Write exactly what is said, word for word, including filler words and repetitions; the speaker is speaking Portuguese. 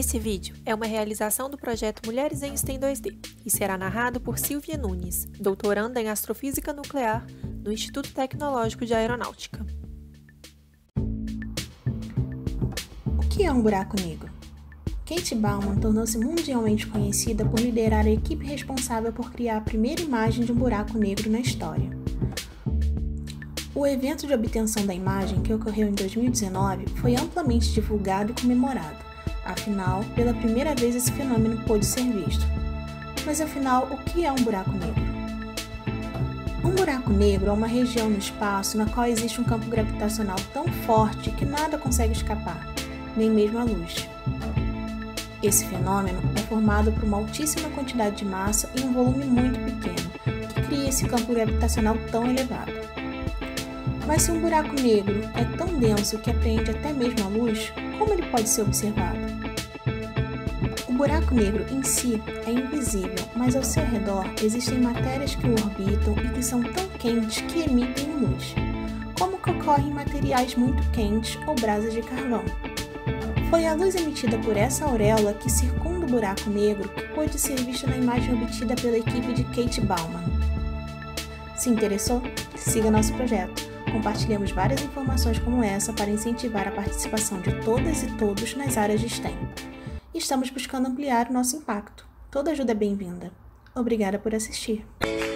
Esse vídeo é uma realização do projeto Mulheres em STEM dois D e será narrado por Silvia Nunes, doutoranda em Astrofísica Nuclear no Instituto Tecnológico de Aeronáutica. O que é um buraco negro? Kate Bowman tornou-se mundialmente conhecida por liderar a equipe responsável por criar a primeira imagem de um buraco negro na história. O evento de obtenção da imagem, que ocorreu em dois mil e dezenove, foi amplamente divulgado e comemorado. Afinal, pela primeira vez esse fenômeno pôde ser visto. Mas afinal, o que é um buraco negro? Um buraco negro é uma região no espaço na qual existe um campo gravitacional tão forte que nada consegue escapar, nem mesmo a luz. Esse fenômeno é formado por uma altíssima quantidade de massa em um volume muito pequeno, que cria esse campo gravitacional tão elevado. Mas se um buraco negro é tão denso que apreende até mesmo a luz, como ele pode ser observado? O buraco negro em si é invisível, mas ao seu redor existem matérias que o orbitam e que são tão quentes que emitem luz, como que ocorre em materiais muito quentes ou brasas de carvão. Foi a luz emitida por essa auréola que circunda o buraco negro que pôde ser vista na imagem obtida pela equipe de Kate Bowman. Se interessou? Siga nosso projeto. Compartilhamos várias informações como essa para incentivar a participação de todas e todos nas áreas de STEM. Estamos buscando ampliar o nosso impacto. Toda ajuda é bem-vinda. Obrigada por assistir.